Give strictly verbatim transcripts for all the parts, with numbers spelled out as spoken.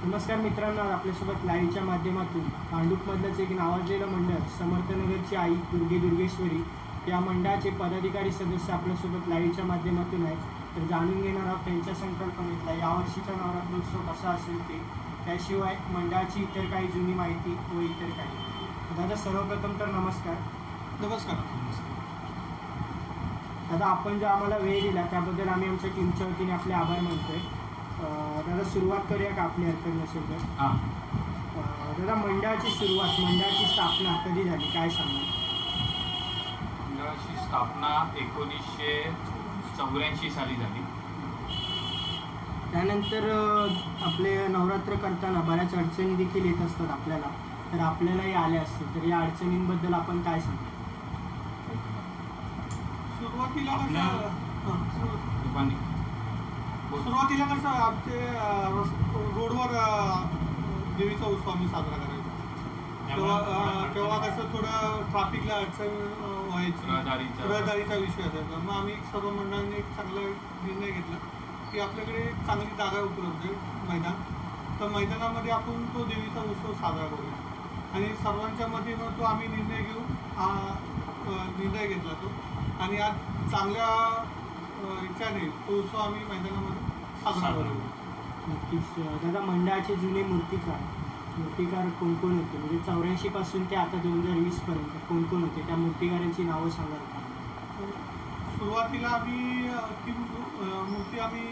नमस्कार मित्रांनो, आपल्यासोबत लाईव्हच्या माध्यमातून भांडूपमधलंच एक नावाजलेलं मंडळ समर्थनगरची आई दुर्गे दुर्गेश्वरी या मंडळाचे पदाधिकारी सदस्य आपल्यासोबत लाईव्हच्या माध्यमातून आहेत. तर जाणून घेणार आहोत त्यांच्या संकल्पनेतला यावर्षीचा नवरात्रोत्सव कसा असेल ते, त्याशिवाय मंडळाची इतर काही जुनी माहिती व इतर काही. दादा, सर्वप्रथम तर नमस्कार. नमस्कार. दादा, आपण जो आम्हाला वेळ दिला त्याबद्दल आम्ही आमच्या टीमच्या वतीने आपले आभार मानतोय. दादा, सुरुवात करूया का आपली हरकत नसेल तर? हां दादा, मंडळाची सुरुवात, मंडळाची स्थापना कधी झाली, काय सांगाल? मंडळाची स्थापना एकोणीसशे चौऱ्याऐंशी साली झाली. त्यानंतर आपले नवरात्र करताना बऱ्याच अडचणी देखील येत असतात आपल्याला, तर आपल्यालाही आल्या असतील, तर या अडचणींबद्दल आपण काय सांगतो? सुरुवातीला कसं सुरुवात सुरुवातीला कसं आमचे रोडवर देवीचा उत्सव आम्ही साजरा करायचो. तेव्हा तेव्हा कसं थोडं ट्रॅफिकला अडचण व्हायची, रहदारीचा विषय असायचा. मग आम्ही सर्व मंडळांनी एक चांगला निर्णय घेतला की आपल्याकडे चांगली जागा उपलब्ध आहे, मैदान. तर मैदानामध्ये आपण तो देवीचा उत्सव साजरा करूया. आणि सर्वांच्या मध्ये मग तो आम्ही निर्णय घेऊन हा निर्णय घेतला तो. आणि आज चांगल्या इच्छाने तो उत्सव आम्ही मैदानामध्ये साजरा करू. नक्कीच. दादा, मंडळाचे जुने मूर्तिकार मूर्तिकार कोण कोण होते? म्हणजे चौऱ्याऐंशी पासून ते आता दोन हजार वीस पर्यंत कोण कोण होते? त्या मूर्तिकारांची नावं सांगाल का? सुरुवातीला आम्ही ती मूर्ती आम्ही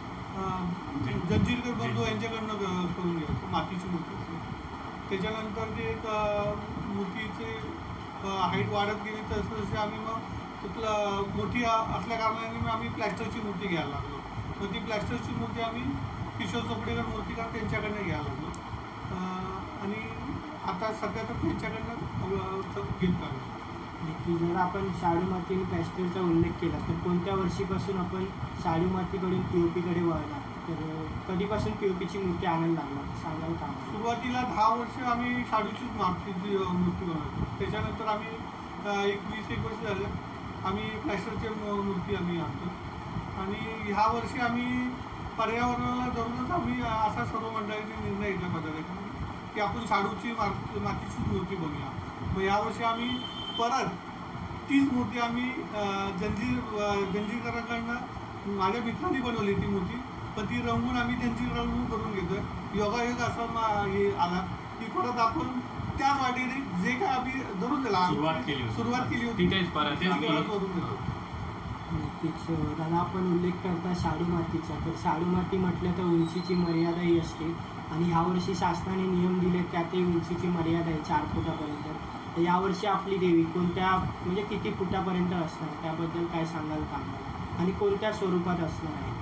जंजीरकर बंधू यांच्याकडनं करून घ्यायचो, मातीची मूर्ती असते. त्याच्यानंतर ते एक मूर्तीचे हाईट वाढत गेली तसं तसे आम्ही मग तिथलं मोठी असल्या कारणाने मग आम्ही प्लॅस्टरची मूर्ती घ्यायला लागलो. मग ती प्लॅस्टरची मूर्ती आम्ही किशोर चोपडेकर मूर्तिकार त्यांच्याकडनं घ्यायला लागलो. आणि आता सध्या तर त्यांच्याकडनं घेत आलो. नक्की. जर आपण शाडू माती आणि प्लॅस्टरचा उल्लेख केला तर कोणत्या वर्षीपासून आपण शाडू मातीकडून पी ओ पीकडे वळला? तर कधीपासून पी ओ पीची मूर्ती आणायला लागला, सांगाल का? सुरुवातीला दहा वर्ष आम्ही शाडूचीच मातीची मूर्ती बनवतो. त्याच्यानंतर आम्ही एक वीस एक वर्ष झालं आम्ही प्लॅस्टरची मूर्ती आम्ही आणतो. आणि ह्या वर्षी आम्ही पर्यावरणाला धरूनच आम्ही असा सर्व मंडळींनी निर्णय घेतला पदाधिकारी की आपण शाडूची माती मातीची मूर्ती बनवूया. मग यावर्षी आम्ही परत तीच मूर्ती आम्ही जंजीर जंजीरकरांकडनं माझ्या मित्रांनी बनवली ती मूर्ती, पण ती रंगून आम्ही त्यांची रंगून करून घेतो आहे. योगायोग असा मा हे आला की परत आपण त्याच वाटेने जे काय आम्ही धरून दिला सुरुवात केली सुरुवात केली होती तिथेच परत करून देतो. नक्कीच. दादा, आपण उल्लेख करता शाडू मातीचा, तर शाडू माती म्हटलं तर उंचीची मर्यादाही असते. आणि यावर्षी शासनाने नियम दिले त्यातही उंचीची मर्यादा आहे चार फुटापर्यंत. तर यावर्षी आपली देवी कोणत्या म्हणजे किती फुटापर्यंत असणार, त्याबद्दल काय सांगाल का? आणि कोणत्या स्वरूपात असणार आहे?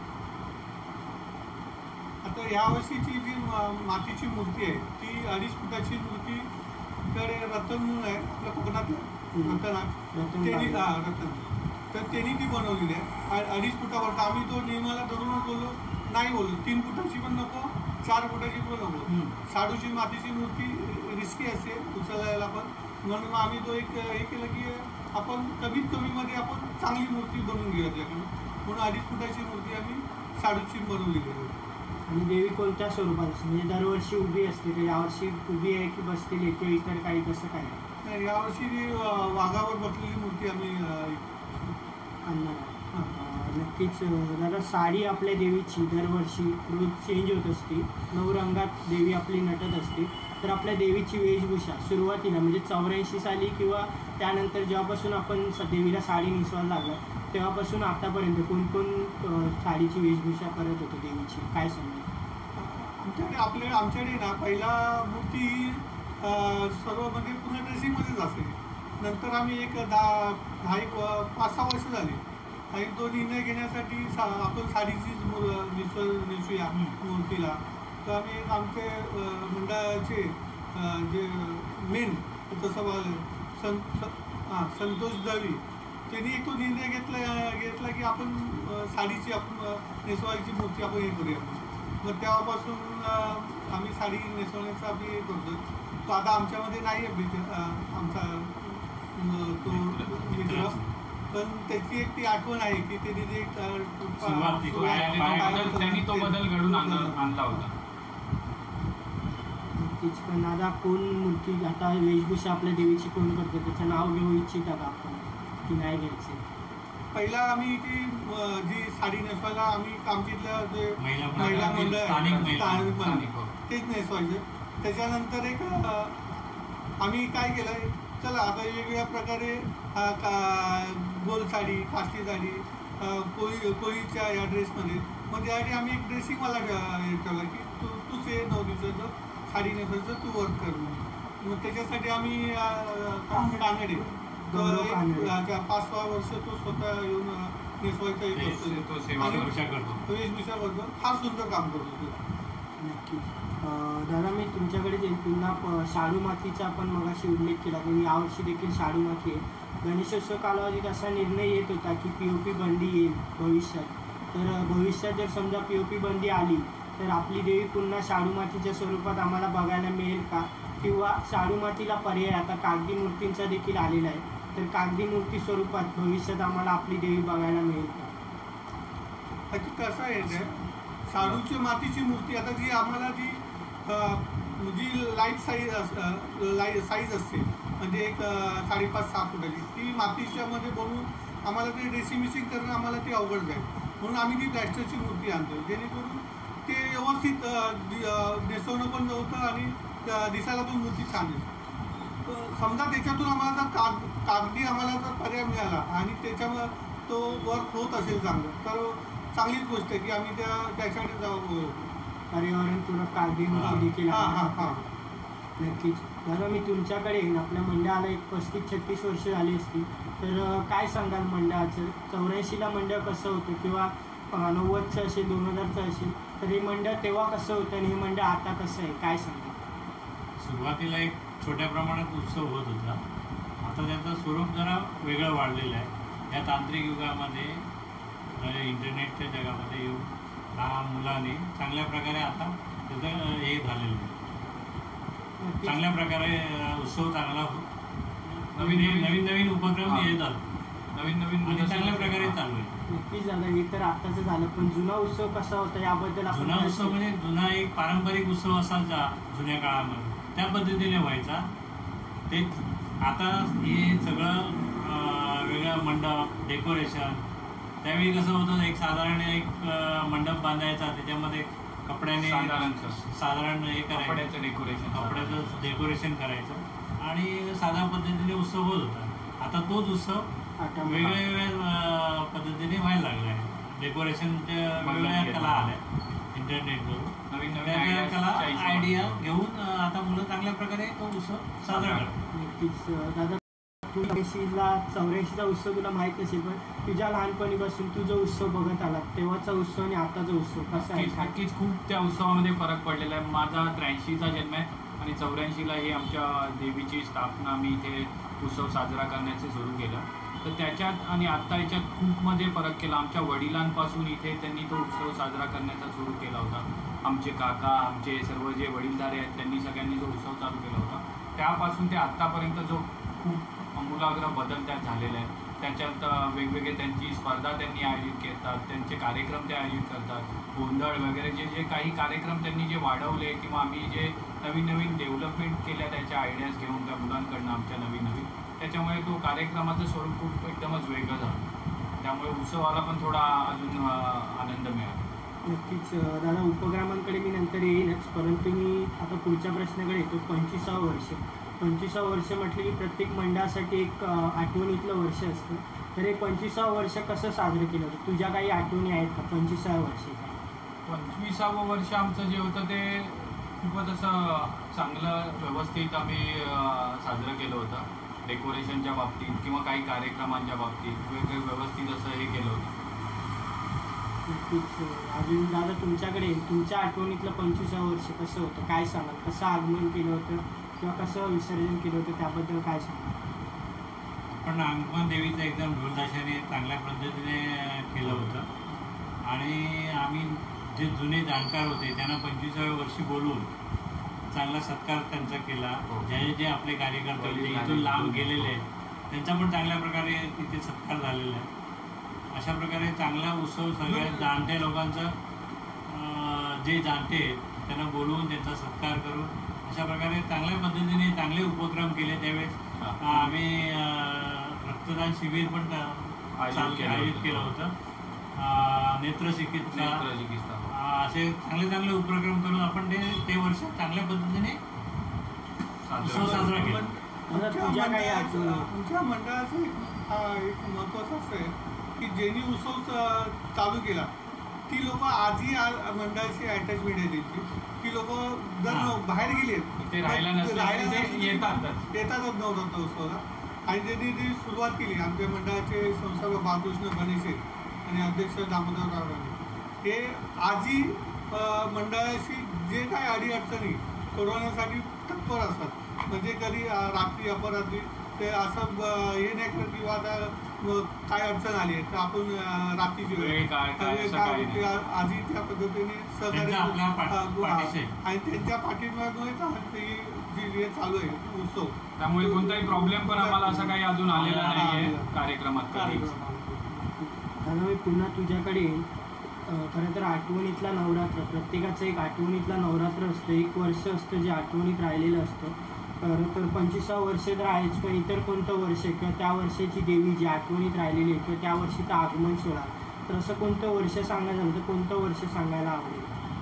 आता यावर्षीची जी मातीची मूर्ती आहे ती अडीच फुटाची मूर्ती कडे रतन म्हणून आहे आपल्या कोकणातलं रतन त्यांनी रतन तर त्यांनी ती बनवलेली आहे अडीच फुटावर. आम्ही तो नियमाला धरूनच बोललो नाही, बोललो तीन फुटाची पण नको, चार फुटाची पण नको. शाडूची मातीची मूर्ती रिस्की असते उचलायला पण, म्हणून मग आम्ही तो एक हे केलं की आपण कमीत कमीमध्ये आपण चांगली मूर्ती बनवून घेऊ आपल्याकडून, म्हणून अडीच फुटाची मूर्ती आम्ही शाडूची बनवलेली आहे. आणि देवी कोणत्या स्वरूपात असते? म्हणजे दरवर्षी उभी असते, तर यावर्षी उभी आहे की बसलेली आहे किंवा इतर काही, कसं काय आहे? यावर्षी वाघावर बसलेली मूर्ती आम्ही आणणार आहे. नक्कीच. दादा, साडी आपल्या देवीची दरवर्षी रोज चेंज होत असते, नऊ रंगात देवी आपली नटत असते. तर आपल्या देवीची वेशभूषा सुरुवातीला म्हणजे चौऱ्याऐंशी साली किंवा त्यानंतर जेव्हापासून आपण देवीला साडी नेसवायला लागला तेव्हापासून आतापर्यंत कोणकोण साडीची वेशभूषा करत होतं देवीची, काय सांगाल? आमच्याकडे आपल्या आमच्याकडे ना पहिला मूर्ती सर्व म्हणजे पूर्ण ड्रेसिंगमध्येच असेल. नंतर आम्ही एक दहा दहा एक पाच सहा वर्ष झाली आणि तो निर्णय घेण्यासाठी सा आपण साडीचीच नेस नेसूया मूर्तीला. तर आम्ही एक आमचे मंडळाचे जे मेन तसं सं हां संतोष दळवी त्यांनी एक तो निर्णय घेतला घेतला की आपण साडीची आपण नेसवायची मूर्ती आपण हे करूया. मग तेव्हापासून आम्ही साडी नेसवण्याचा आम्ही हे करतो. तो आता आमच्यामध्ये नाही आहे आमचा तो मित्र, पण त्याची एक ती आठवण आहे की त्यांनी जे त्यांनी तो बदल घडून आणला होता. नक्कीच. पण दादा कोण मूर्ती आता वेशभूषा आपल्या देवीची कोण करते त्याचं नाव घेऊ इच्छिता का आपण की नाही घ्यायचे? पहिला आम्ही ती अ, जी साडी नेसवायला आम्ही आमच्या जे महिला महिला मंडळ, मंडळ आहे, स्थानिक महिला स्थानिक मंडळ. मंडळ, हो. तेच नेसवायचं. त्याच्यानंतर एक अ, आम्ही काय केलं, चला आता वेगवेगळ्या प्रकारे अ, का गोल साडी, काष्टी साडी, अ, कोळी कोळीच्या या ड्रेसमध्ये, मग त्यासाठी आम्ही एक ड्रेसिंगवाला हे ठेवला की तू तूच हे नऊ दिवसाचं साडी नेसवायचं, तू वर्क कर म्हणून. मग त्याच्यासाठी आम्ही अ, कानडे गौरव एक, कानडे. अ, पाच सहा वर्ष तो स्वतः येऊन अ, नेसवायचं हे ते- करतो. तो सेवा आणि वेशभूषा करतो. वेशभूषा करतो, फार सुंदर काम करतो तो. नक्कीच. अं, दादा मी तुमच्याकडे येईल पुन्हा प- शाडू मातीचा आपण मगाशी उल्लेख केला की यावर्षी देखील शाडू माती आहे. गणेशोत्सव कालावधीत असा निर्णय येत होता की पी ओ पी बंदी येईल भविष्यात. तर अं, भविष्यात जर समजा पी ओ पी बंदी आली तर आपली देवी पुन्हा शाडू मातीच्या स्वरूपात आम्हाला बघायला मिळेल का? किंवा शाडू मातीला पर्याय आता कागदी मूर्तींचा देखील आलेला आहे, तर कागदी मूर्ती स्वरूपात भविष्यात आम्हाला आपली देवी बघायला मिळेल का? आता कसं आहे ते शाडूची मातीची मूर्ती आता जी आम्हाला जी अ, जी लाईट साईज लाई साईज असते, म्हणजे एक अ, साडेपाच सहा फुटाची, ती मातीच्या मध्ये बनवून आम्हाला ते ड्रेसिंग मिसिंग करणं आम्हाला ते अवघड जाईल. म्हणून आम्ही ती प्लॅस्टरची मूर्ती आणतो, जेणेकरून ते व्यवस्थित अ, दि- अ, नेसवणं पण होतं आणि अ, दिसायला पण मूर्ती छान दिसते. तर समजा त्याच्यातून आम्हाला जर काग कागदी आम्हाला जर पर्याय मिळाला आणि त्याच्यावर तो वर्क होत असेल चांगलं, तर चांगलीच गोष्ट आहे की आम्ही त्या त्याच्याकडे जाऊ. पर्यावरणपूरक कागदी मूर्ती हां. देखील हां आहे. हां हां नक्कीच. दादा मी तुमच्याकडे येईन. आपल्या मंडळाला एक पस्तीस छत्तीस वर्ष झाली असतील, तर अं, काय सांगाल मंडळाचं? चौऱ्याऐंशीला मंडळ कसं होतं किंवा अं, नव्वदचं असेल, दोन हजारचं असेल, तर हे मंडळ तेव्हा कसं होतं आणि हे मंडळ आता कसं आहे, काय सांगाल? सुरुवातीला एक छोट्या प्रमाणात उत्सव होत होता. आता त्याचं स्वरूप जरा वेगळं वाढलेलं आहे. या तांत्रिक युगामध्ये म्हणजे इंटरनेटच्या जगामध्ये येऊन लहान मुलांनी चांगल्या प्रकारे आता त्याचं हे झालेलं आहे. नक्कीच. चांगल्या प्रकारे अ, उत्सव चांगला हो- नवीन नवीन नवीन नवीन नवीन उपक्रम हां. येतात नवीन नवीन आणि चांगल्या मुलं- प्रकारे हां. चालू आहे. नक्कीच दादा, हे तर आताचं झालं, पण जुना उत्सव कसा होता याबद्दल आपण जुना काय उत्सव म्हणजे जुना एक पारंपरिक उत्सव असायचा जुन्या काळामध्ये, त्या पद्धतीने व्हायचा. ते आता हे सगळं अं, वेगळं मंडप डेकोरेशन. त्यावेळी कसं होतं, एक साधारण एक अं, मंडप बांधायचा, त्याच्यामध्ये कपड्याने साधारणचं. साधारण हे करायचं, कपड्याचं डेकोरेशन कपड्याचं डेकोरेशन करायचं आणि साध्या पद्धतीने उत्सव होत होता. आता तोच उत्सव आता वेगळ्या वेगळ्या अं, पद्धतीने व्हायला लागला आहे. डेकोरेशनच्या वेगवेगळ्या कला आल्या इंटरनेटवरून. नवीन नवीन त्या ideas कला च्या हिशोबाने. आयडिया घेऊन अं, आता मुलं चांगल्या प्रकारे तो उत्सव साजरा करतात. नक्कीच. अं, दादा तू चौऱ्याऐंशीला चौऱ्याऐंशीचा उत्सव तुला माहीत असेल, पण तुझ्या लहानपणीपासून तू जो उत्सव बघत आला तेव्हाचा उत्सव आणि आताचा उत्सव कसा आहे? नक्कीच नक्कीच खूप त्या उत्सवामध्ये फरक पडलेला आहे. माझा त्र्याऐंशीचा जन्म आहे आणि चौऱ्याऐंशीला ही आमच्या देवीची स्थापना आम्ही इथे उत्सव साजरा करण्याचे सुरू केलं. तर त्याच्यात आणि आत्ता याच्यात खूप मध्ये फरक केला. आमच्या वडिलांपासून इथे त्यांनी तो उत्सव साजरा करण्याचा सुरू केला होता. आमचे काका, आमचे सर्व जे वडीलधारे आहेत त्यांनी सगळ्यांनी जो उत्सव चालू केला होता, त्यापासून ते आत्तापर्यंत जो खूप आमूलाग्र बदल त्यात झालेले आहेत. त्याच्यात अ, वेगवेगळे त्यांची स्पर्धा त्यांनी आयोजित करतात, त्यांचे कार्यक्रम ते आयोजित करतात, गोंधळ वगैरे जे जे काही कार्यक्रम त्यांनी जे वाढवले किंवा आम्ही जे नवीन नवीन डेव्हलपमेंट केल्या त्याच्या आयडियाज घेऊन त्या मुलांकडनं आमच्या नवीन नवीन, त्याच्यामुळे तो कार्यक्रमाचं स्वरूप खूप एकदमच वेगळं झालं. त्यामुळे उत्सवाला पण थोडा अजून अ, आनंद मिळाला. नक्कीच. अं, दादा उपक्रमांकडे मी नंतर येईनच, परंतु मी आता पुढच्या प्रश्नाकडे येतो. पंचवीसावं वर्ष पंचवीसावं वर्ष म्हटलं की प्रत्येक मंडळासाठी एक अं, आठवणीतलं वर्ष असतं. तर हे पंचवीसावं वर्ष कसं साजरं केलं होतं? तुझ्या काही आठवणी आहेत का पंचवीसाव्या वर्षी? पंचवीसावं वर्ष आमचं जे होतं ते खूपच असं चांगलं व्यवस्थित आम्ही अ, साजरं केलं होतं. डेकोरेशनच्या बाबतीत किंवा काही कार्यक्रमांच्या बाबतीत वेगवेगळं व्यवस्थित असं हे केलं होतं. नक्कीच. अजून दादा तुमच्याकडे येईन. तुमच्या आठवणीतलं पंचवीसावं वर्ष कसं होतं, काय सांगाल? कसं आगमन केलं होतं किंवा कसं विसर्जन केलं होतं त्याबद्दल काय सांगाल? पण अंगण देवीचं एकदम ढोलताशाने चांगल्या पद्धतीने केलं होतं आणि आम्ही जे जुने जाणकार होते त्यांना पंचवीसाव्या वर्षी बोलवून चांगला सत्कार त्यांचा केला. हो. जे जे आपले कार्यकर्ते होते इथून लांब गेलेले आहेत त्यांचा पण चांगल्या प्रकारे तिथे सत्कार झालेला आहे. अशा प्रकारे चांगला उत्सव सगळ्या जाणत्या लोकांचं अं, जे जाणते आहेत त्यांना बोलवून त्यांचा सत्कार करून अशा प्रकारे चांगल्या पद्धतीने चांगले उपक्रम केले. त्यावेळेस हा. आम्ही अं, रक्तदान शिबिर पण आयोजित चालू- केलं आयोजित होतं. केलं होतं. अं, नेत्रचिकित्सा नेत्र चिकित्सा. अं, असे चांगले चांगले उपक्रम करून आपण ते ते वर्ष चांगल्या पद्धतीने उत्सव साजरा केला. आता आमच्या तुझ्या काही मंडळाचं आठवणी? आमच्या मंडळाचं एक हा, एक महत्त्वाचं असं आहे की ज्यांनी उत्सव च- चालू केला ती लोक आजही आ- मंडळाची अटॅचमेंट आहे त्यांची. ती लोक जर हा. बाहेर गेले ते राहायला नसले तरी ते येतातच. येतातच नवरात्र उत्सवाला. आणि त्यांनी ती सुरुवात केली. आमच्या मंडळाचे संस्थापक बाळकृष्ण गणेशे आणि अध्यक्ष दामोदर गावडे हे आजही अं, मंडळाशी जे काय अडीअडचणी सोडवण्यासाठी तत्पर असतात. म्हणजे कधी अं, रात्री अपरात्री ते असं ब- हे नाही करत किंवा आता अं, काय अडचण आली आहे तर आपण अं, रात्रीची वेळ वेळ काय- काय तर असं काय काही होते, नाही. आजही त्या पद्धतीने सहकार्य त्यांच्या आपल्या पा- हा, हा. पाठीशी आहे. आणि त्यांच्या पाठीमागमुळेच हा ही जी हे चालू आहे उत्सव. त्यामुळे कोणताही प्रॉब्लेम पण आम्हाला असं काही अजून आलेला हा, नाहीये हा. कार्यक्रमात कधी. दादा मी पुन्हा तुझ्याकडे येईन. अं, खरं तर आठवणीतला नवरात्र प्रत्येकाचं एक आठवणीतला नवरात्र असतं, एक वर्ष असतं जे आठवणीत राहिलेलं असतं. खरं तर पंचवीसावं वर्ष तर आहेच, पण इतर कोणतं वर्ष किंवा त्या वर्षाची देवी जी आठवणीत राहिलेली आहे किंवा त्या वर्षीचा आगमन सोहळा, तर असं कोणतं वर्ष सांगायचं झालं तर कोणतं वर्ष सांगायला आवडेल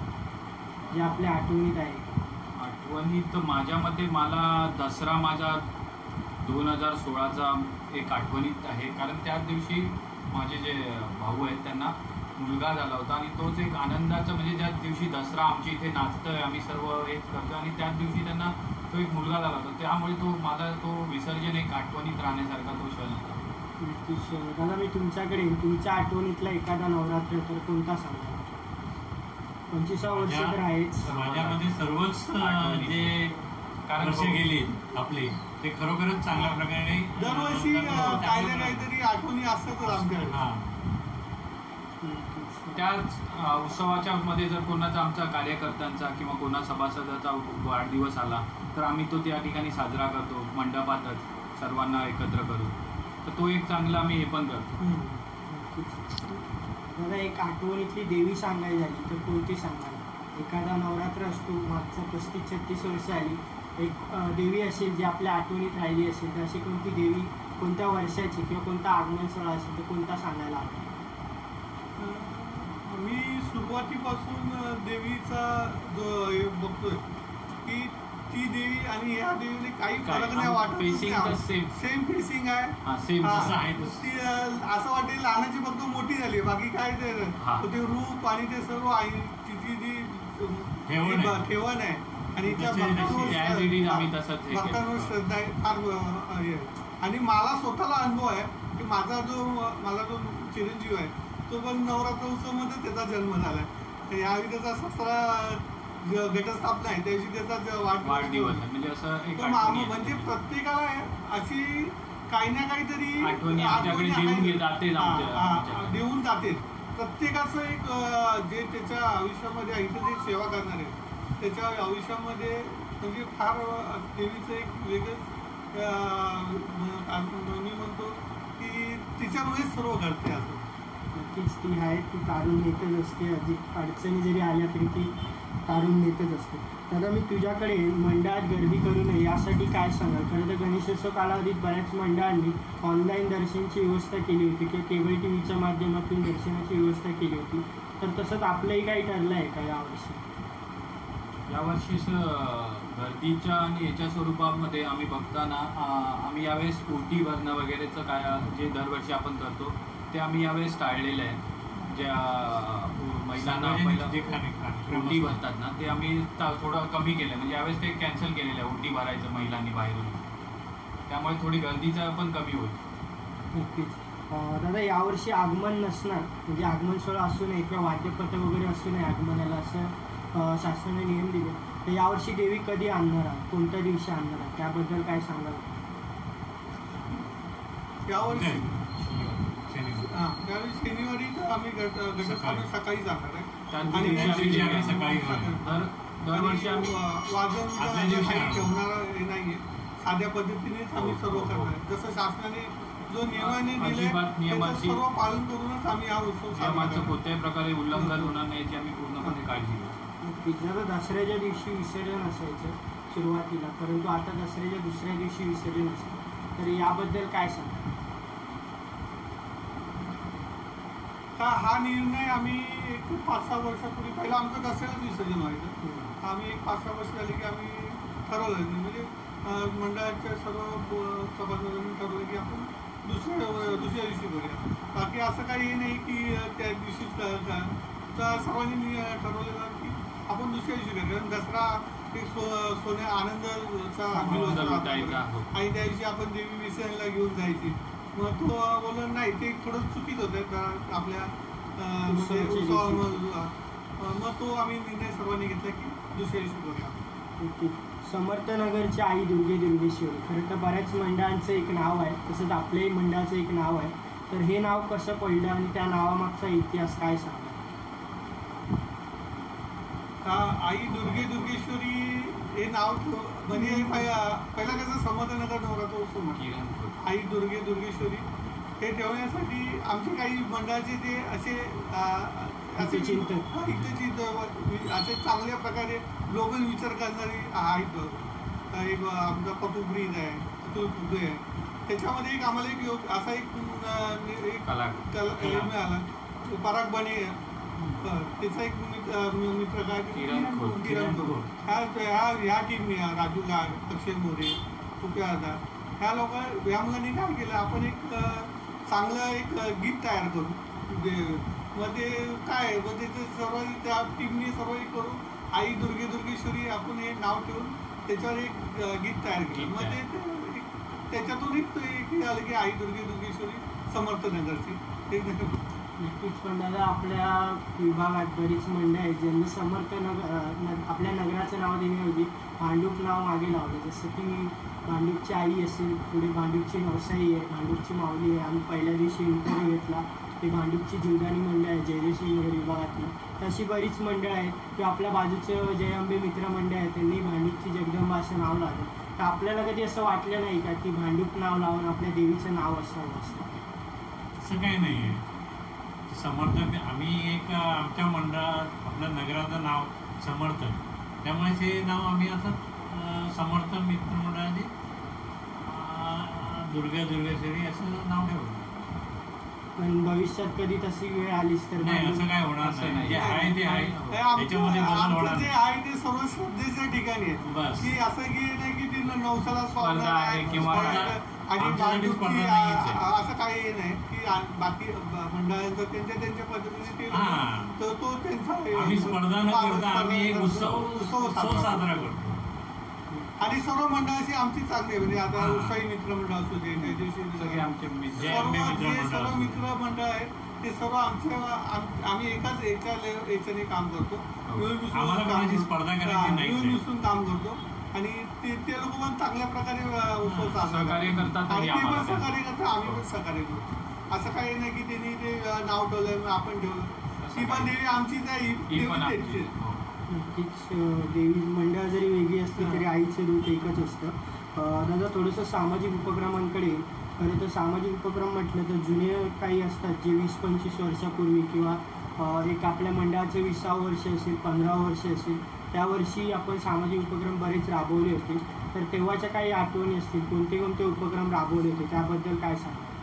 जे आपल्या आठवणीत आहे? आठवणीत माझ्या मते मला दसरा माझा दोन हजार सोळाचा एक आठवणीत आहे. कारण त्याच दिवशी माझे जे भाऊ आहेत त्यांना मुलगा झाला होता आणि तोच एक आनंदाचं म्हणजे ज्या दिवशी दसरा आमच्या इथे नाचतोय आम्ही सर्व हेच करतो आणि त्याच दिवशी त्यांना तो एक मुलगा झाला होता. त्यामुळे तो माझा तो विसर्जन एक आठवणीत राहण्यासारखा तो क्षण होता. नक्कीच. दादा मी तुमच्याकडे येईन. तुमच्या आठवणीतला एखादा नवरात्र तर कोणता सांगा? पंचवीसावं वर्ष तर आहेच. माझ्यामध्ये सर्वच अं, जे कारण वर्ष तो- गेली आपली ते खरोखरच चांगल्या प्रकारे दरवर्षी अं, चांगल्या काही ना प्रकारे- काहीतरी आठवणी असतातच आमच्याकडे. हा. नक्कीच. त्याच अ, उत्सवाच्या मध्ये जर कोणाचा आमचा कार्यकर्त्यांचा किंवा कोणा सभासदाचा वाढदिवस आला तर आम्ही तो त्या ठिकाणी साजरा करतो मंडपातच सर्वांना एकत्र करून. तर तो एक चांगला आम्ही हे पण करतो. हम्म. नक्कीच. दादा एक आठवणीतली देवी सांगायची झाली तर कोणती सांगाल? एखादा नवरात्र असतो मागचं पस्तीस छत्तीस वर्ष आली एक अं, देवी असेल जी आपल्या आठवणीत राहिली असेल तर अशी कोणती देवी कोणत्या वर्षाची किंवा कोणता आगमन सोहळा असेल तर कोणता सांगायला आवडेल? अं, मी सुरुवातीपासून अं, देवीचा जो हे बघतोय की ती देवी आणि ह्या देवीने काही काय? फरक नाही वाटत. Facing तर same. सेम फेसिंग आहे. हा सेम हा. तसं आहे तसं. ती अं, असं वाटेल लहानाची फक्त मोठी झाली बाकी काय ते हा. ते रूप आणि ते सर्व आहे तिची जी ठेवण आहे. ब- ठेवण आहे आणि त्या जशी- जशी भक्तांवर as it is आम्ही तसंच हे भक्तांवर केलं. श्रद्धा आहे फार अं, हे आहे. आणि मला स्वतःला अनुभव आहे की माझा जो माझा जो चिरंजीव आहे तो पण नवरात्र उत्सवमध्ये त्याचा जन्म झाला आहे. यावेळी त्याचा सतरा घटस्थापना आहे त्या दिवशी त्याचा ज- वाढदिवस आहे. म्हणजे असं एक तो आठवणी मा- आहे. म्हणजे प्रत्येकाला अशी काही ना काहीतरी आठवणी आमच्याकडे आठवणी देऊन आहेत. घे- जातेच हा, आमच्या- हा, आमच्याकडे. देऊन जाते. प्रत्येकाचं एक अं, जे त्याच्या आयुष्यामध्ये इथं जे सेवा करणार आहे त्याच्या आयुष्यामध्ये म्हणजे फार अं, देवीचं एक वेगळंच अं, म- मी म्हणतो की तिच्यामुळे सर्व घडते असं. नक्कीच ती आहे ती काढून नेतच असते. अधिक अडचणी जरी आल्या तरी ती काढून नेतच असते. दादा मी तुझ्याकडे मंडळात गर्दी करू नये यासाठी काय सांगाल? खरं तर गणेशोत्सव कालावधीत बऱ्याच मंडळांनी ऑनलाईन दर्शनची व्यवस्था केली होती किंवा केबल टी व्हीच्या माध्यमातून दर्शनाची व्यवस्था केली होती. तर तसंच आपलंही काही ठरलं आहे का यावर्षी? यावर्षी स- गर्दीच्या आणि याच्या स्वरूपामध्ये आम्ही बघताना अं, आम्ही यावेळेस ओटी भरणं वगैरेचं काय जे दरवर्षी आपण करतो ते आम्ही यावेळेस टाळलेलं आहे. ज्या अं, महिलांना सार्वजनिक पहिला जे कार्यक्रम ओटी असतात. भरतात ना ते आम्ही ता- थोडं कमी केलं. म्हणजे यावेळेस ते कॅन्सल केलेलं आहे ओटी भरायचं महिलांनी बाहेरून. त्यामुळे थोडी गर्दीचा पण कमी होईल. नक्कीच. अं, दादा यावर्षी आगमन नसणार म्हणजे आगमन सोहळा असू नये किंवा वाद्यपथक वगैरे असू नये आगमनाला असं अं, शासनाने नियम दिले. तर यावर्षी देवी कधी आणणार आहात? कोणत्या दिवशी आणणार आहात? त्याबद्दल काय सांगाल? यावर्षी शनिवार. हा त्यावेळी शनिवारी तर आम्ही घट घटस्थापना सकाळी जाणार आहे. त्या आणि दिवशी आम्ही सकाळी दर दरवर्षी आम्ही वाजन आदल्या दिवशी काही आणतो. ठेवणार हे नाहीये. साध्या पद्धतीनेच आम्ही सर्व करणार आहे. जसं शासनाने जो नियमाने दिले अजिबात त्याचं नियमाची- सर्व पालन करूनच आम्ही हा उत्सव साजरा नियमाचं करणार. कोणत्याही प्रकारे उल्लंघन होणार नाही याची आम्ही पूर्णपणे काळजी घेऊ. नक्कीच. आता दसऱ्याच्या दिवशी विसर्जन असायचं सुरुवातीला, परंतु आता दसऱ्याच्या दुसऱ्या दिवशी विसर्जन असतं, तर याबद्दल काय सांगा? का हा निर्णय आम्ही एक पाच सहा वर्षापूर्वी, पहिला आमचं दसऱ्यालाच विसर्जन व्हायचं. आम्ही एक पाच सहा वर्ष झाली की आम्ही ठरवलं, म्हणजे अं, मंडळाच्या सर्व ब- सभासदांनी ठरवलं की आपण दुसऱ्या दुसऱ्या दिवशी करूया. बाकी असं काही हे नाही की अं, त्या दिवशीच क- क- तर सर्वांनी मी अं, ठरवलेलं की आपण दुसऱ्या दिवशी करूया. कारण दसरा एक सो सोन्या आनंदाचा दिवस आनंद असतो लुटायचा. आपल्याकडे. आणि त्या दिवशी आपण देवी विसर्जनला घेऊन जायची. मग तो बोलला नाही, ते थोडं चुकीच होतं त्या आपल्या अं, म्हणजे उत्सवाच्या दिवशी. उत्सवामध्ये. अं, मग तो आम्ही निर्णय सर्वांनी घेतला की दुसऱ्या दिवशी करूया. ओके. समर्थनगरची आई दुर्गे दुर्गेश्वरी, खरं तर बऱ्याच मंडळांचं एक नाव आहे, तसंच आपल्याही मंडळाचं एक नाव आहे. तर हे नाव कसं पडलं आणि त्या नावामागचा इतिहास काय सांगा? का आई दुर्गे दुर्गेश्वरी हे नाव ठेव- म्हणजे पहिला पहिला कसं समर्थनगर नवरात्र उत्सव म्हणतो. किरण खोत. आई दुर्गे दुर्गेश्वरी हे ठेवण्यासाठी आमचे काही मंडळाचे ते असे अं, असे हितचिंतक. हा, हितचिंतक, असे चांगल्या प्रकारे ग्लोबल विचार करणारी आहेत. अं, एक आमचा पटू ब्रीद आहे, अतुल फुगे आहे. त्याच्यामध्ये एक आम्हाला एक योग असा एक अं, एक कला कला हे मिळाला, पराग बने अं, त्याचा एक मित्र अं, मित्र काय किरण खोत. किरण खोत. ह्या ह्या ह्या टीमने राजू गाड, अक्षय मोरे, कुपे आधार, ह्या लोक ह्या मुलांनी काय केलं, आपण एक अं, चांगलं एक अं, गीत तयार करू. जे मग ते काय मग त्याचं सर्व त्या टीमने सर्व हे करून आई दुर्गे दुर्गेश्वरी आपण हे नाव ठेवून त्याच्यावर एक अं, गीत तयार केलं. गीत मग ते तयार. ते एक- त्याच्यातून एक ते एक आलं की आई दुर्गे दुर्गेश्वरी समर्थनगरची ते नक्कीच. पण दादा, आपल्या विभागात बरीच मंडळ आहेत ज्यांनी समर्थ नगर अं, न- आपल्या नगराचं नाव देण्याऐवजी भांडूप नाव मागे लावलं. जसं की भांडूपची आई असेल, पुढे भांडूपची नवसाई आहे, भांडूपची माऊली आहे. आम्ही पहिल्या दिवशी इंटरव्ह्यू घेतला, ते भांडूपची जीवदानी मंडळ आहे जयदेशी नगर विभागातली. तशी बरीच मंडळ आहेत किंवा आपल्या बाजूचं जय अंबे मित्र मंडळ आहे, त्यांनी भांडूपची जगदंबा असं नाव लावलं. तर आपल्याला कधी असं वाटलं नाही का की भांडूप नाव लावून आपल्या देवीचं नाव असावं असं? असं काही नाही आहे. समर्थ आम्ही एक आमच्या मंडळात आपल्या नगराचं नाव समर्थ आहे, त्यामुळे ते नाव आम्ही असं अं, समर्थ मित्र मंडळाचे अं, दुर्गा दुर्गेश्वरी असं नाव ठेवलं. पण भविष्यात कधी तशी वेळ आलीच तर नाही, असं भांडूप- काय होणार असं नाही. नाही. जे आहे ते आहे, हे आमचं त्याच्यामध्ये बदल होणार आमचं जे नाही. आहे ते सर्व श्रद्धेच्या ठिकाणी आहे. बस. की असं की नाही की ती नवसाला स्पर्धा आहे किंवा आणि आमच्यासाठी बाजूची स्पर्धा आ- नाहीच आहे. आ- असं काही नाही की आ- बाकी ब- मंडळांचं त्यांच्या त्यांच्या पद्धतीने ते हां. तर तो त्यांचा हे- आम्ही स्पर्धा न हा, करता आम्ही एक स्पर्धा उत्सव उत्सव उत्सव साजरा साजरा करतो. आणि सर्व मंडळाची आमची चांगली आहे. म्हणजे आता हां. उत्साही मित्र मंडळ असू दे, जयदेशी सगळे आमचे मित्र. जय सर्व अंबे मित्र जे मंडळ सर्व असू दे. मित्र मंडळ आहेत ते सर्व आमच्या आम- आम्ही एकाच एका ले- याच्याने काम करतो. हो. मिळून मिसळून आम्हाला काम कोणाची करतो. स्पर्धा करायची हां, नाहीच मिळून आहे. मिसळून काम करतो आणि ते ते लोक पण चांगल्या प्रकारे अ, उत्सव हां, साजरा सहकार्य करतात आणि आणि ते पण आम्हाला सहकार्य त्यांचं. करतात, आम्ही पण सहकार्य करतो. असं काही नाही की त्यांनी ते अ, नाव ठेवलं मग आपण ठेवलं. असं ती पण काही. देवी आमचीच आहे, ही ही देवी पण त्यांची आमची. आहे. हो. नक्कीच. अं, देवी मंडळ जरी वेगळी असली तरी आईचं रूप एकच असतं. अं, दादा, थोडंसं सामाजिक उपक्रमांकडे. खरं तर सामाजिक उपक्रम म्हटलं तर जुने काही असतात जे वीस पंचवीस वर्षापूर्वी किंवा अं, एक आपल्या मंडळाचं विसावं वर्ष असेल, पंधरावं वर्ष असेल, त्या वर्षी आपण सामाजिक उपक्रम बरेच राबवले होते. तर तेव्हाच्या काही आठवणी असतील, कोणते कोणते उपक्रम राबवले होते त्याबद्दल काय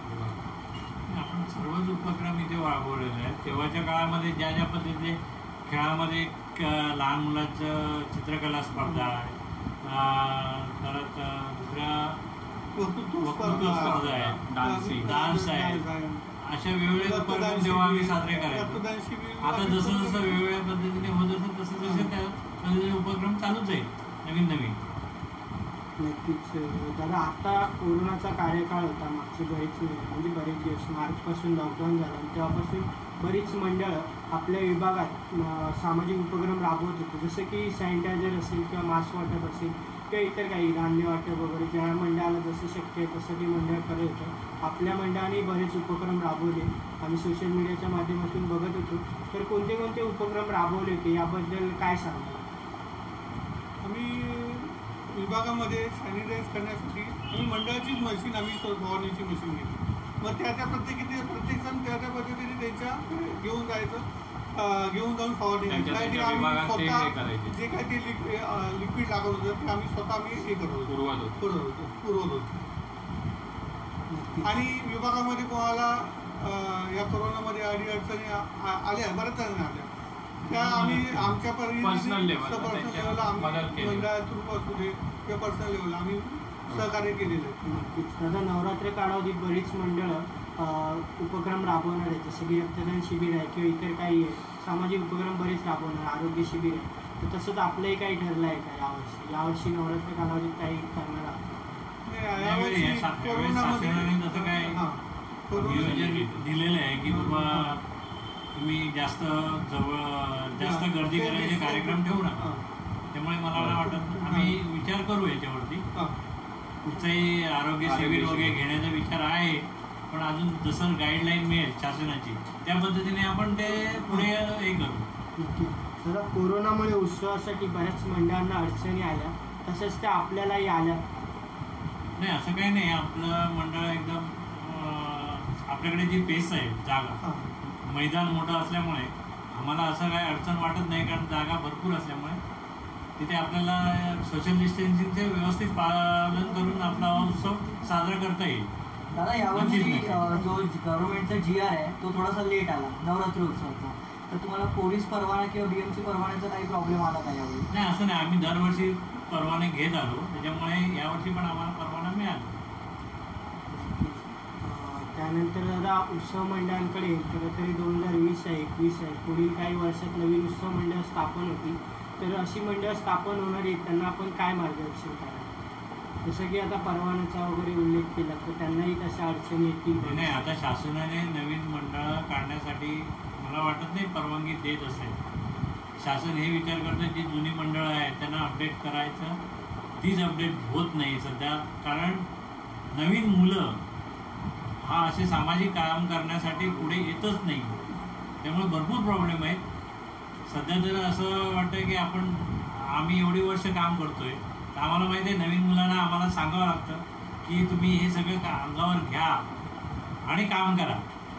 सांगा? आपण सर्वच उपक्रम इथे राबवलेले आहेत. तेव्हाच्या काळामध्ये ज्या ज्या पद्धतीने खेळामध्ये एक, अं, लहान मुलांचं चित्रकला स्पर्धा आहे, अं, परत अं, दुसऱ्या वक्तृत्व वक्तृत्व स्पर्धा आहे, डान्सिंग. डान्स आहे. अशा वेगवेगळे उपक्रम जेव्हा आम्ही साजरे करायचो. रक्तदान शिबिर आता जसं जसं वेगवेगळ्या पद्धतीने होत असं तसं तसं त्या पद्धतीने उपक्रम चालूच आहे नवीन नवीन. नक्कीच. अं, दादा, आता कोरोनाचा कार्यकाळ होता मागचे बरेच म्हणजे बरेच दिवस, मार्चपासून लॉकडाऊन झालं आणि तेव्हापासून बरीच मंडळं आपल्या विभागात अं, सामाजिक उपक्रम राबवत होते. जसं की सॅनिटायझर असेल किंवा मास्क वाटप असेल किंवा इतर काही धान्य वाटप वगैरे, ज्या मंडळाला जसं शक्य आहे तसं ते मंडळ करत होतं. आपल्या मंडळाने बरेच उपक्रम राबवले, आम्ही सोशल मीडियाच्या माध्यमातून बघत होतो. तर कोणते कोणते उपक्रम राबवले होते याबद्दल काय सांगा? आम्ही विभागामध्ये सॅनिटाईज करण्यासाठी आम्ही मंडळाचीच मशीन आम्ही फवारणीची मशीन घेतली. मग त्या त्या प्रत्येकी ते प्रत्येकजण त्या त्या पद्धतीने त्यांच्या घेऊन जायचं अं, घेऊन जाऊन फवारणी त्यांच्या- काय ते त्यांच्या आम्ही विभागात ते हे स्वतः करायचे. जे काय ते लिक्विड लिक्विड लागत होतं ते आम्ही स्वतः आम्ही हे करत होतो पुरवत होतो. पुरवत होतो पुरवत होतो नक्कीच. आणि विभागामध्ये कोणाला अं, या कोरोनामध्ये अडी अडचणी आ- आ- आल्या बऱ्याच जणांना आल्या त्या आम्ही आमच्या Personal level ला पर्सनल त्यांच्या लेवलला मदत आम्ही केली. मंडळात थ्रू असू दे किंवा पर्सनल लेवलला आम्ही सहकार्य केलेलं आहे नक्कीच दादा, नवरात्र कालावधीत बरीच मंडळं अ, उपक्रम राबवणार आहेत, जसं की रक्तदान शिबिर आहे किंवा इतर काही आहे, सामाजिक उपक्रम बरेच राबवणार, आरोग्य शिबिर आहे. तर तसंच आपलंही काही ठरलं आहे का यावर्षी यावर्षी नवरात्र कालावधीत काही करणार आहात? नाही, यावेळी यावर्षी या- यावेळी कोरोनामध्ये शासनाने तसं काय हां, कोरोना- नियोजन दिलेलं आहे की बाबा तुम्ही जास्त जवळ जास्त गर्दी करायचे कार्यक्रम ठेवू नका. हां, त्यामुळे मला नाही वाटत आम्ही विचार करू याच्यावरती. हां. कुठचंही आरोग्य शिबिर वगैरे घेण्याचा विचार आहे, पण अजून जसं गाईडलाईन मिळेल शासनाची त्या पद्धतीने आपण ते पुढे हे करू. नक्कीच दादा, कोरोनामुळे उत्सवासाठी बऱ्याच मंडळांना अडचणी आल्या, तसंच त्या आपल्यालाही आल्या. नाही असं काही नाही, आपलं मंडळ एकदम अं, आपल्याकडे जी पेस आहे जागा, हां. मैदान मोठं असल्यामुळे आम्हाला असं काही अडचण वाटत नाही, कारण जागा भरपूर असल्यामुळे तिथे आपल्याला सोशल डिस्टन्सिंगचे व्यवस्थित पालन करून आपला उत्सव साजरा करता येईल. दादा यावर्षी नक्कीच, नक्कीच. अ, जो गव्हर्नमेंटचा जी आर आहे तो थोडासा लेट आला नवरात्री उत्सवाचा, तर तुम्हाला पोलीस परवाना किंवा बीएमसी परवान्याचा काही प्रॉब्लेम आला का यावेळी? नाही असं नाही, आम्ही दरवर्षी परवाने घेत आलो, त्याच्यामुळे यावर्षी पण आम्हाला परवाना मिळाला. अं, त्यानंतर दादा, उत्सव मंडळांकडे खरं तरी दोन हजार वीस आहे एकवीस आहे पुढील काही वर्षात नवीन उत्सव मंडळ स्थापन होती, तर अशी मंडळ स्थापन होणार आहेत त्यांना आपण काय मार्गदर्शन कराल? जसं की आता परवान्याचा वगैरे उल्लेख केला, तर त्यांनाही तशा अडचणी येतील. नाही नाही, आता शासनाने नवीन मंडळं काढण्यासाठी मला वाटत नाही परवानगी देत असेल. शासन हे विचार करतं जी जुनी मंडळं आहेत त्यांना अपडेट करायचं, तीच अपडेट होत नाही सध्या, कारण नवीन मुलं हा असे सामाजिक काम करण्यासाठी पुढे येतच नाही, त्यामुळे भरपूर प्रॉब्लेम आहेत. सध्या तर असं वाटतं की आपण आम्ही एवढी वर्ष काम करतोय, तर आम्हाला माहिती आहे नवीन मुलांना आम्हाला सांगावं लागतं की तुम्ही हे सगळं का अंगावर घ्या आणि काम करा.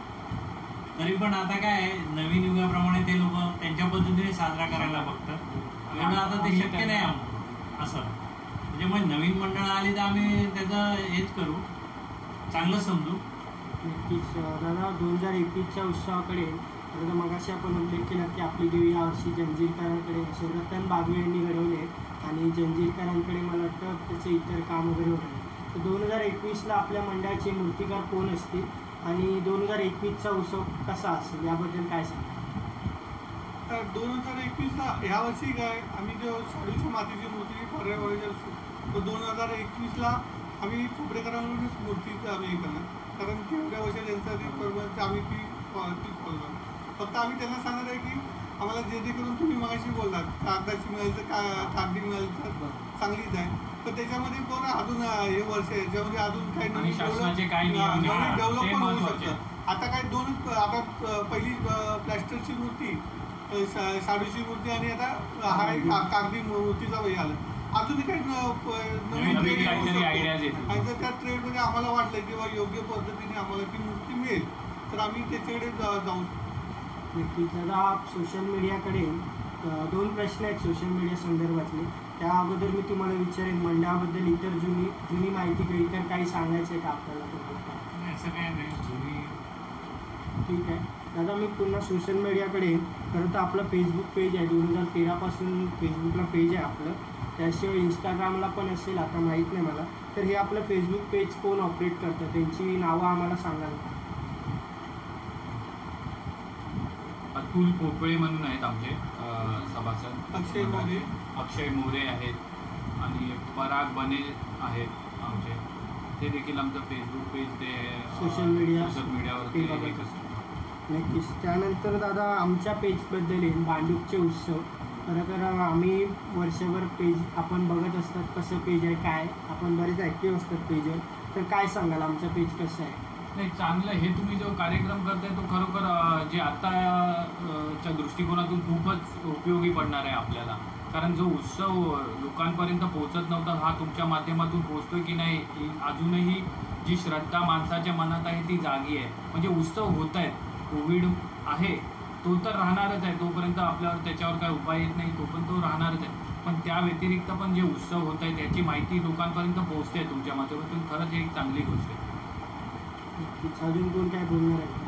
तरी पण आता काय आहे, नवीन युगाप्रमाणे ते लोक त्यांच्या पद्धतीने साजरा करायला बघतात, एवढं आता ते शक्य नाही आम्हाला असं. त्याच्यामुळे नवीन मंडळं आली तर आम्ही त्याचं हेच करू, चांगलं समजू. नक्कीच दादा, दोन हजार एकवीसच्या उत्सवाकडे आता मगाशी आपण उल्लेख केला की आपली देवी यावर्षी जंजीरकरांकडे रतन बागवे यांनी घडवले आणि जंजीरकरांकडे मला वाटतं त्याचे इतर काम वगैरे होत आहे. तर दोन हजार एकवीसला आपल्या मंडळाचे मूर्तिकार कोण असतील आणि दोन हजार एकवीसचा उत्सव कसा असेल याबद्दल काय सांगा? तर दोन हजार एकवीसला ह्या वर्षी काय आम्ही जो शाडूच्या मातीची मूर्ती पर्यावरण तर दोन हजार एकवीसला आम्ही चोपडेकरांवरूनच मूर्तीचं आम्ही हे केलं, कारण तेवढ्या वर्षात त्यांचं ते परवानचं आम्ही ती ती फॉलो. फक्त आम्ही त्यांना सांगणार आहे की आम्हाला जेणेकरून तुम्ही मगाशी बोललात कागदाची मिळेल तर का कागदी मिळेल तर चांगलीच आहे, पण त्याच्यामध्ये पण अजून हे वर्ष आहे याच्यामध्ये अजून काही आणि शासनाचे काही नियम नियम डेव्हलप ते पण होऊ महत्त्वाचे. शकतं. आता काय दोनच आता प- पहिली अ, प्लॅस्टरची मूर्ती, अ, शा- शाडूची मूर्ती आणि आता हा एक का- कागदी मूर्तीचा वय आलं. अजून काही न- प- नवीन नवीन नवीन trade येऊ काहीतरी शकतो. ideas येतील. आणि जर त्या ट्रेडमध्ये आम्हाला वाटलं किंवा योग्य पद्धतीने आम्हाला ती मूर्ती मिळेल तर आम्ही त्याच्याकडे जा- जाऊ शकतो. नक्कीच दादा, सोशल मीडियाकडे अ, दोन प्रश्न आहेत सोशल मीडिया संदर्भातले, त्या अगोदर मी तुम्हाला विचारेन मंडळाबद्दल इतर जुनी जुनी माहिती किंवा इतर काही सांगायचं आहे का आपल्याला? नाही, असं काही नाही, तुम्ही ठीक आहे दादा, मी पुन्हा सोशल मीडियाकडे येईन. खरं तर आपलं फेसबुक पेज आहे, दोन हजार तेरापासून फेसबुकला पेज आहे आपलं, त्याशिवाय इंस्टाग्रामला पण असेल, आता माहीत नाही मला. तर हे आपलं फेसबुक पेज कोण ऑपरेट करतं, त्यांची नावं आम्हाला सांगाल का? अतुल पोपळे म्हणून आहेत आमचे अं, सभासद. अक्षय मोरे. अक्षय मोरे आहेत आणि पराग बने आहेत आमचे. ते देखील आमचं फेसबुक पेज ते Social media सोशल मीडियावरती ते बघत हे करतात. नक्कीच. त्यानंतर दादा, आमच्या पेजबद्दल येईल भांडूपचे उत्सव. खरं तर आम्ही वर्षभर पेज आपण बघत असतात कसं पेज आहे काय, आपण बरेच ॲक्टिव्ह असतात पेजवर, तर काय सांगाल आमचं पेज कसं आहे? नाही, चांगलं. हे तुम्ही जो कार्यक्रम करताय तो खरोखर अं, जे आता अं, च्या दृष्टिकोनातून खूपच उपयोगी पडणार आहे आपल्याला, कारण जो उत्सव लोकांपर्यंत पोहोचत नव्हता हा तुमच्या माध्यमातून पोहोचतोय की नाही, ही अजूनही जी श्रद्धा माणसाच्या मनात आहे ती जागी आहे. म्हणजे उत्सव होत आहेत, कोविड आहे तो तर राहणारच आहे. तोपर्यंत आपल्यावर त्याच्यावर काय उपाय येत नाही, तो पण तो राहणारच आहे. पण त्या व्यतिरिक्त पण जे उत्सव होत आहे त्याची माहिती लोकांपर्यंत पोहोचते तुमच्या माध्यमातून, खरंच ही एक चांगली गोष्ट आहे. नक्कीच. अजून कोण काय बोलणार आहे का?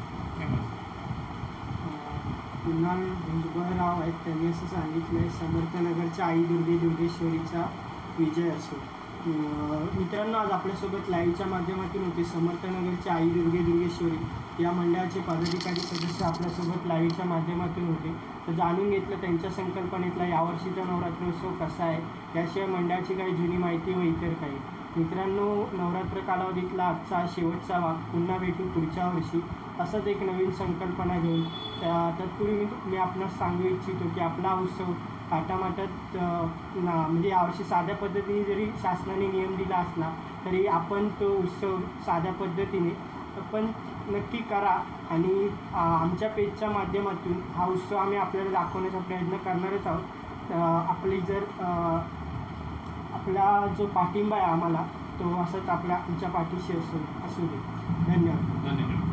कुणाल भुजबळराव आहेत, त्यांनी असं सांगितलं आहे, समर्थनगरच्या आई दुर्गे दुर्गेश्वरीचा विजय असो. अं, मित्रांनो, आज आपल्यासोबत लाईव्हच्या माध्यमातून होते समर्थनगरच्या आई दुर्गे दुर्गेश्वरी या मंडळाचे पदाधिकारी सदस्य आपल्यासोबत लाईव्हच्या माध्यमातून होते. तर जाणून घेतलं त्यांच्या संकल्पनेतला यावर्षीचा नवरात्रोत्सव कसा आहे, याशिवाय मंडळाची काही जुनी माहिती व इतर काही. मित्रांनो, नवरात्र कालावधीतला आजचा शेवटचा भाग. पुन्हा भेटू पुढच्या वर्षी असंच एक नवीन संकल्पना घेऊन. त्या तत्पूर्वी मी मी आपणास सांगू इच्छितो की आपला उत्सव थाटामाटात ना म्हणजे यावर्षी साध्या पद्धतीने जरी शासनाने नियम दिला असला तरी आपण तो उत्सव साध्या पद्धतीने पण नक्की करा. आणि आमच्या पेजच्या माध्यमातून हा उत्सव आम्ही आपल्याला दाखवण्याचा प्रयत्न करणारच आहोत. आपली जर आपला जो पाठिंबा आहे आम्हाला, तो असंच आपल्या आमच्या पाठीशी असू असू दे. धन्यवाद. धन्यवाद.